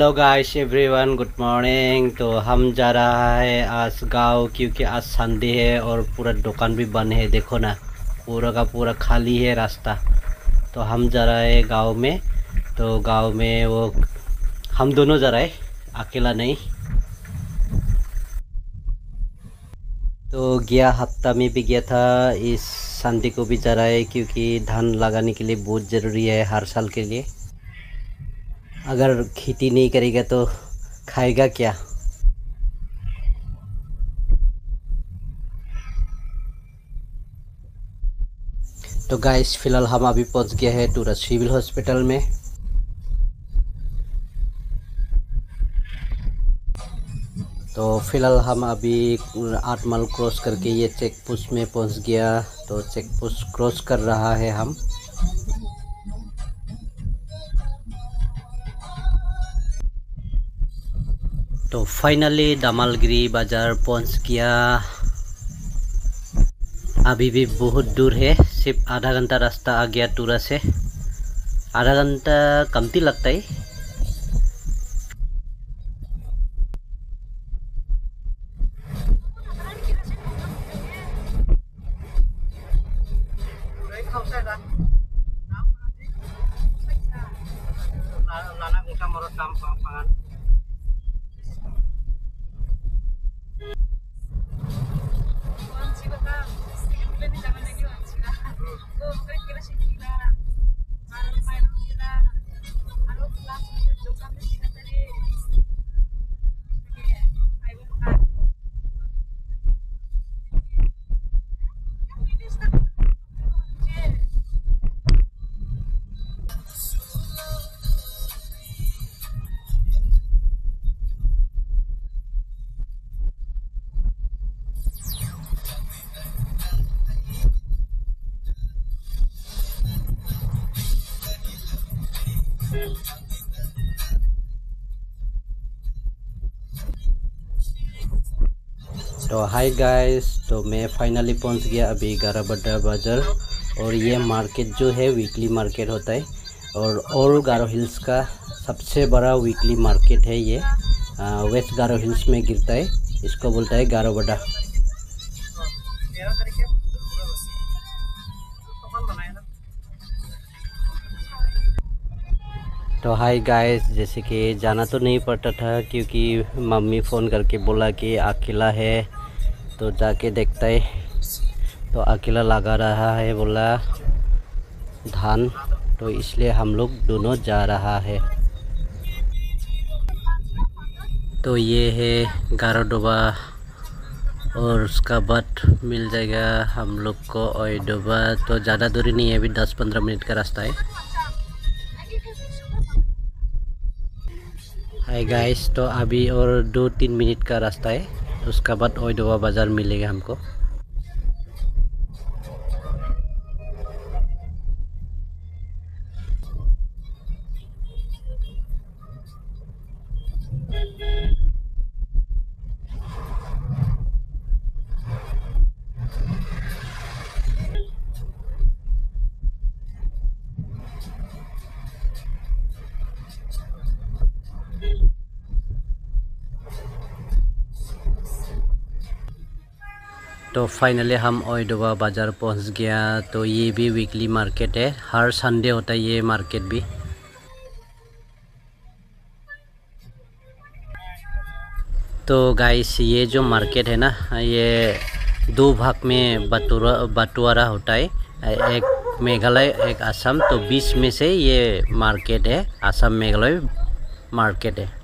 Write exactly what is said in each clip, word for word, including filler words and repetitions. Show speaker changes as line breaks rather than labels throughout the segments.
Hello guys everyone, good morning. तो हम जा रहा है आज गांव, क्योंकि आज संडे है और पूरा दुकान भी बंद है। देखो ना, पूरा का पूरा खाली है रास्ता। तो हम जा रहे हैं गांव में। तो गांव में वो हम दोनों जा रहे हैं, अकेला नहीं। तो गया हफ्ता में भी गया था, इस संडे को भी जा रहा है, क्योंकि धान लगाने के लिए बहुत ज़रूरी है हर साल के लिए। अगर खेती नहीं करेगा तो खाएगा क्या। तो गाइस फिलहाल हम अभी पहुंच गए हैं टूरा सिविल हॉस्पिटल में। तो फिलहाल हम अभी आठ माइल क्रॉस करके ये चेक पोस्ट में पहुंच गया। तो चेक पोस्ट क्रॉस कर रहा है हम। तो फाइनली दामालगिरी बाज़ार पहुंच गया। अभी भी बहुत दूर है, सिर्फ आधा घंटा रास्ता आ गया टूरा से। आधा घंटा कमती लगता है। तो हाय गाइस, तो मैं फाइनली पहुंच गया अभी गारोबड्डा बाज़ार। और ये मार्केट जो है वीकली मार्केट होता है, और ऑल गारो हिल्स का सबसे बड़ा वीकली मार्केट है ये। आ, वेस्ट गारो हिल्स में गिरता है, इसको बोलता है गारोबड्डा। तो हाय गाइस, जैसे कि जाना तो नहीं पड़ता था, क्योंकि मम्मी फ़ोन करके बोला कि अकेला है तो जाके देखता है। तो अकेला लगा रहा है बोला धान, तो इसलिए हम लोग दोनों जा रहा है। तो ये है गारोडोबा, और उसका बाद मिल जाएगा हम लोग को ओइडोबा। तो ज़्यादा दूरी नहीं है, अभी दस पंद्रह मिनट का रास्ता है। हाय गाइस, तो अभी और दो तीन मिनट का रास्ता है, उसका बाद ओइडोबा बाज़ार मिलेगा हमको। तो फाइनली हम ओइडोबा बाज़ार पहुंच गया। तो ये भी वीकली मार्केट है, हर संडे होता है ये मार्केट भी। तो गाइस ये जो मार्केट है ना, ये दो भाग में बटुरा बंटवारा होता है, एक मेघालय एक असम। तो बीच में से ये मार्केट है, असम मेघालय मार्केट है।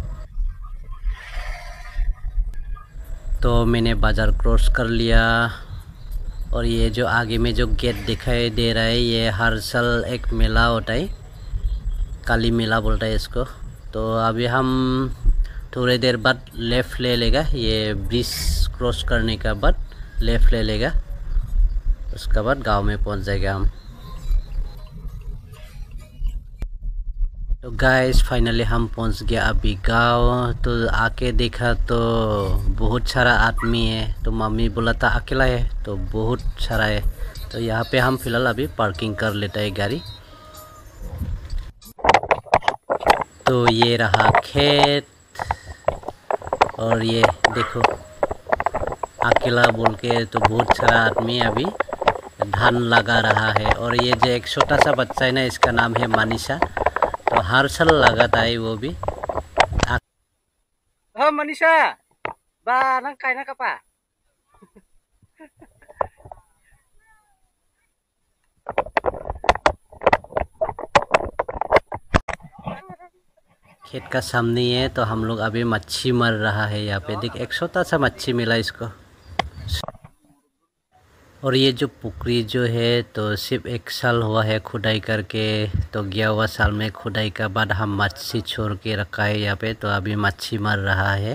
तो मैंने बाज़ार क्रॉस कर लिया, और ये जो आगे में जो गेट दिखाई दे रहा है, ये हर साल एक मेला होता है, काली मेला बोलता है इसको। तो अभी हम थोड़ी देर बाद लेफ़्ट ले लेगा, ये ब्रिज क्रॉस करने का बाद लेफ़्ट ले लेगा, उसके बाद गांव में पहुंच जाएगा हम। तो गाइस फाइनली हम पहुंच गया अभी गांव। तो आके देखा तो बहुत सारा आदमी है। तो मम्मी बोला था अकेला है, तो बहुत सारा है। तो यहाँ पे हम फिलहाल अभी पार्किंग कर लेते हैं गाड़ी। तो ये रहा खेत और ये देखो अकेला बोल के तो बहुत सारा आदमी अभी धान लगा रहा है। और ये जो एक छोटा सा बच्चा है ना, इसका नाम है मनीषा, तो हर साल लगाता है वो भी। हाँ मनीषा बा नंग कायना कपा खेत का सामने है, तो हम लोग अभी मच्छी मर रहा है यहाँ पे। देख एक छोटा सा मच्छी मिला इसको। और ये जो पुकुरी जो है तो सिर्फ एक साल हुआ है खुदाई करके, तो गया हुआ साल में खुदाई का बाद हम मच्छी छोड़ के रखा है यहाँ पे, तो अभी मच्छी मर रहा है।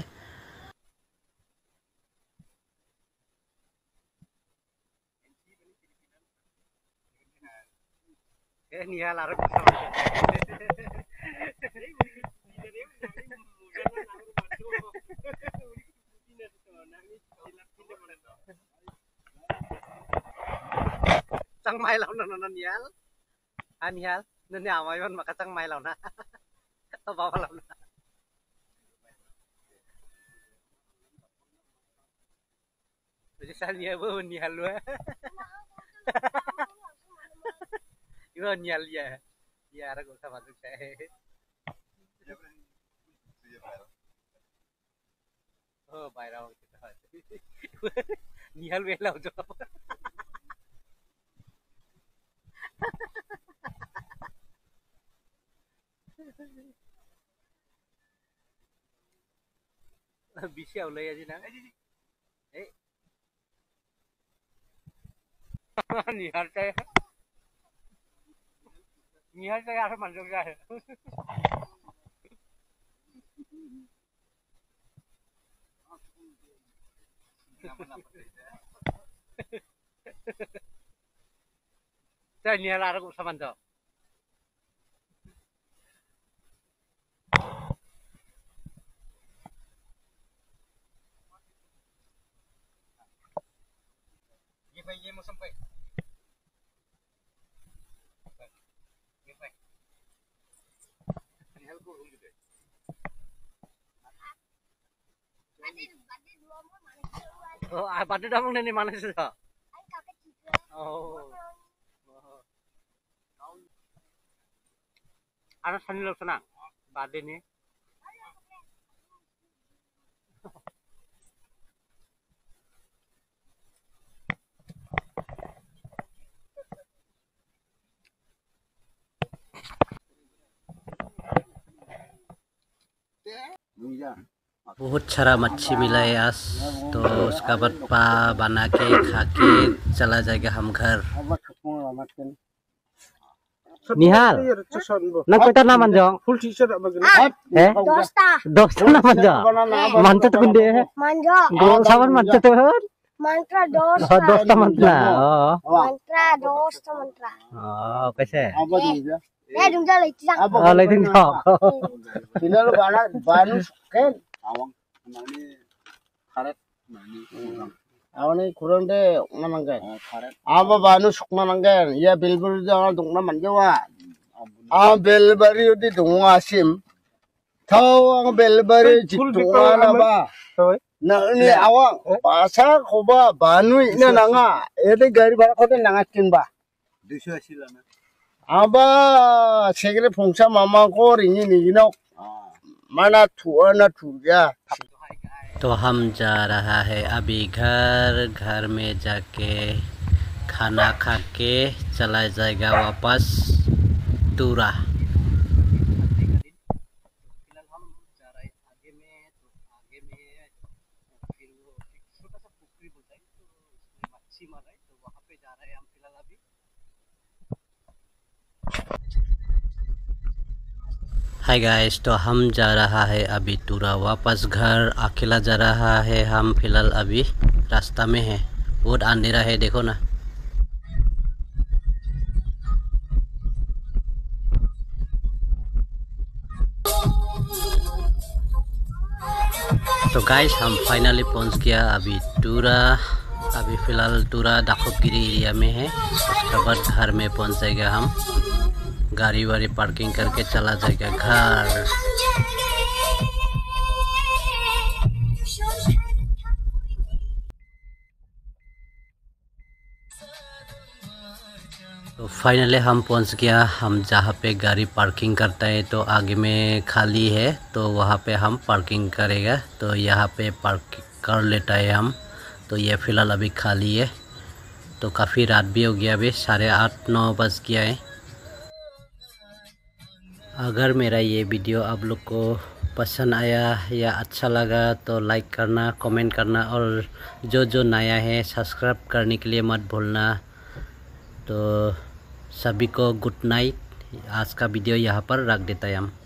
Cang mai lau nan nan yal, an yal, nan ya mai man maka cang mai lau na, to bawa lau na. Jadi san ya bu nyal lu, ibu nyal ya, ya ada gua sama tuh saya. Oh bayar kita, nyal lu lau jo. Bisa ulai aja nang. Eh, nihar saya, nihar saya harus masuk saya. Saya nihar harus sama tu. ये मौसम पे ये पे निहल को room दे ओ आ बाटे डामंग ने माने से ओ आना सनी लोसना बादे ने बहुत सारा मच्छी मिला है आज, तो उसका बाद पा बना के खा के चला जाएगा हम घर। निहाल ना कोई नाम मंजो फुल टी शर्ट है दोस्ता दोस्ता ना मंजो मंत्र तो कुंडे है मंजो दो सावन मंत्र तो मंत्र दोस्त दोस्ता मंत्र मंत्र दोस्त मंत्र ओ कैसे eh dum da lagi cang oh lagi cang final bana banu ken awang mani kharet mani awani kurang de na mangga kharet aba banu sukna mangga ya belbur da dungna manjawa a belbari di dunga sim thau ang belbari jitwa na ba na ni awang pasa khoba banu ina nanga ede gari bana khote nanga kin ba two eighty lana आबा सेगरे फंसा मामा को रिंगी निगिनो माना ठुआ ना ठुर गया। तो हम जा रहा है अभी घर, घर में जाके खाना खा के चला जाएगा वापस टूरा। हाय गाइस, तो हम जा रहा है अभी टूरा वापस घर। अकेला जा रहा है हम, फिलहाल अभी रास्ता में है, बहुत अंधेरा है देखो ना। तो गाइस हम फाइनली पहुंच गया अभी टूरा। अभी फिलहाल टूरा दाखोगिरी एरिया में है, उसके बाद घर में पहुंच जाएगा हम। गाड़ी वाड़ी पार्किंग करके चला जाएगा घर। तो फाइनली हम पहुंच गया। हम जहाँ पे गाड़ी पार्किंग करता है तो आगे में खाली है, तो वहाँ पे हम पार्किंग करेगा। तो यहाँ पे पार्क कर लेता है हम। तो ये फ़िलहाल अभी खाली है। तो काफ़ी रात भी हो गया, अभी साढ़े आठ नौ बज गया है। अगर मेरा ये वीडियो आप लोग को पसंद आया या अच्छा लगा तो लाइक करना, कमेंट करना, और जो जो नया है सब्सक्राइब करने के लिए मत भूलना। तो सभी को गुड नाइट। आज का वीडियो यहाँ पर रख देता है हम।